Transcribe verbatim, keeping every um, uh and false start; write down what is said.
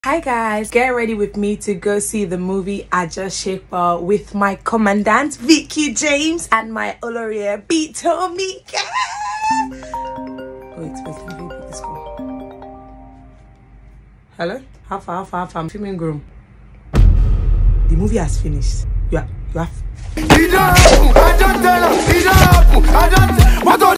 Hi guys, get ready with me to go see the movie Ajọṣepọ̀ with my commandant Vicky James and my Olorie Bitomika. Wait, wait, let me pick this call. Hello? How far, how far, how far? I'm filming groom. The movie has finished. You are, you have.